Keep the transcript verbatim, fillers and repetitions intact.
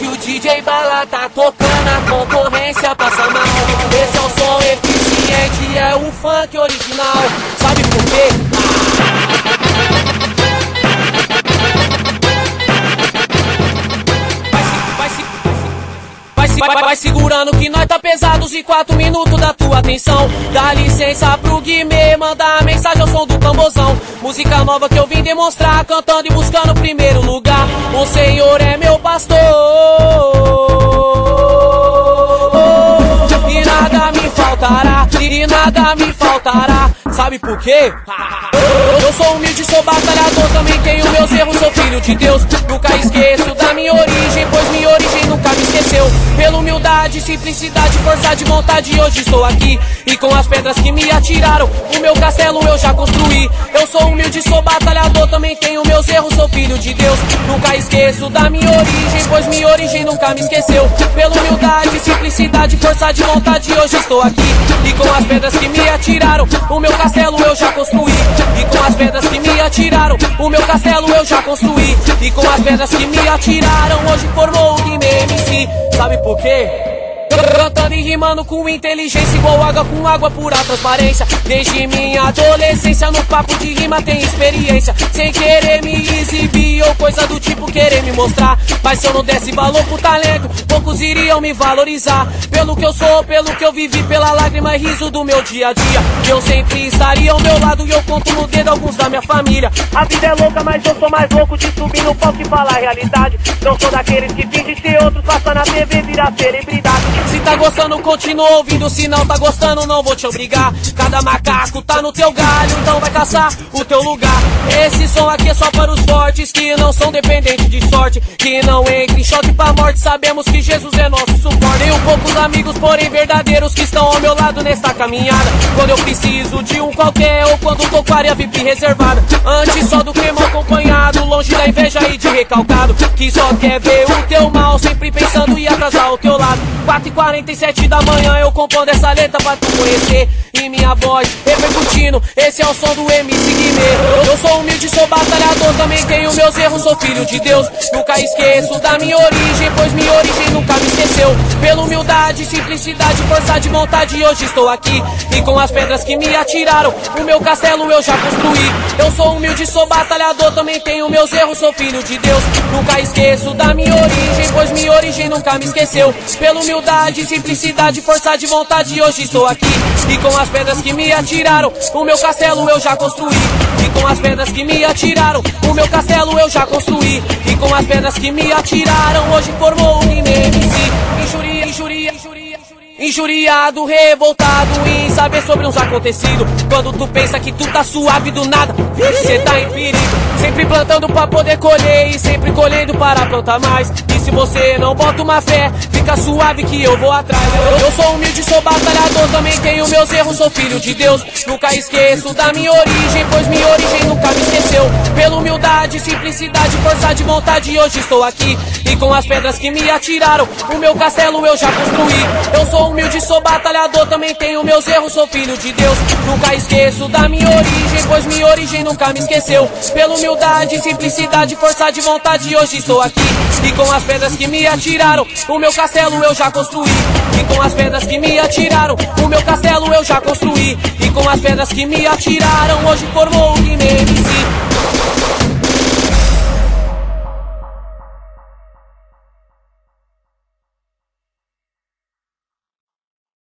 Se o D J Bala tá tocando, a concorrência passa mal. Esse é o som eficiente, é o funk original. Sabe por quê? Vai, vai, vai segurando que nós tá pesados e quatro minutos da tua atenção. Dá licença pro Guimê, manda a mensagem ao som do tambozão. Música nova que eu vim demonstrar, cantando e buscando o primeiro lugar. O Senhor é meu pastor e nada me faltará, e nada me faltará. Sabe por quê? Eu sou humilde, sou batalhador, também tenho meus erros, sou filho de Deus. Nunca esqueço da minha origem, pois minha origem nunca me esqueceu. Pela humildade, simplicidade, força de vontade, hoje estou aqui. E com as pedras que me atiraram, o meu castelo eu já construí. Eu sou humilde, sou batalhador, também tenho meus erros, sou filho de Deus. Nunca esqueço da minha origem, pois minha origem nunca me esqueceu. Pela humildade, simplicidade, força de vontade, hoje estou aqui. E com as pedras que me atiraram, o meu castelo eu já construí. E com as pedras que me atiraram, o meu castelo eu já construí. E com as pedras que me atiraram, hoje formou o Guimê M C. Sabe por quê? Cantando e rimando com inteligência, igual água com água, pura transparência. Desde minha adolescência, no papo de rima tem experiência. Sem querer me exibir ou coisa do tipo querer me mostrar. Mas se eu não desse valor pro talento, poucos iriam me valorizar. Pelo que eu sou, pelo que eu vivi, pela lágrima e riso do meu dia a dia. Eu sempre estaria ao meu lado e eu conto no dedo alguns da minha família. A vida é louca, mas eu sou mais louco de subir no palco e falar a realidade. Não sou daqueles que fingem ser outros, passa na T V, virar celebridade. Se tá gostando, continua ouvindo. Se não tá gostando, não vou te obrigar. Cada macaco tá no teu galho, então vai caçar o teu lugar. Esse som aqui é só para os fortes, que não são dependentes de sorte, que não entra em choque pra morte. Sabemos que Jesus é nosso suporte. Tenho poucos amigos, porém verdadeiros, que estão ao meu lado nesta caminhada. Quando eu preciso de um qualquer, ou quando tô com área V I P reservada. Antes só do crime acompanhado, longe da inveja e de recalcado, que só quer ver o teu mal, sempre pensando em atrasar o teu lado. Quatro e quarenta e sete da manhã eu compondo essa letra pra tu conhecer. E minha voz repercutindo, esse é o som do M C Guimê. Eu sou humilde, sou batalhador, também tenho meus erros, sou filho de Deus. Nunca esqueço da minha origem, pois minha origem nunca me esqueceu. Pela humildade, simplicidade, força de vontade, hoje estou aqui. E com as pedras que me atiraram, o meu castelo eu já construí. Eu sou humilde, sou batalhador, também tenho meus erros, sou filho de Deus. Nunca esqueço da minha origem, pois minha origem nunca me esqueceu. Pela humildade, simplicidade, força de vontade, hoje estou aqui. E com as pedras que me atiraram, o meu castelo eu já construí. E com as pedras que me atiraram, o meu castelo eu já construí. E com as pedras que me atiraram, hoje formou o Guimê M C. Injuria, injuria, injuria, injuriado, revoltado em saber sobre uns acontecidos. Quando tu pensa que tu tá suave do nada, cê tá em perigo. Sempre plantando pra poder colher e sempre colhendo para plantar mais. E se você não bota uma fé, fica suave que eu vou atrás. Eu, eu sou humilde, sou batalhador, também tenho meus erros, sou filho de Deus. Nunca esqueço da minha origem, pois minha origem nunca me esqueceu. Pela humildade, simplicidade, força de vontade, hoje estou aqui. E com as pedras que me atiraram, o meu castelo eu já construí. Eu sou humilde, sou batalhador, também tenho meus erros, sou filho de Deus. Nunca esqueço da minha origem, pois minha origem nunca me esqueceu. Pela humildade, simplicidade, força de vontade, hoje estou aqui. E com as pedras que me atiraram, o meu castelo eu já construí. E com as pedras que me atiraram, o meu castelo eu já construí. E com as pedras que me atiraram, hoje formou o Guimê M C.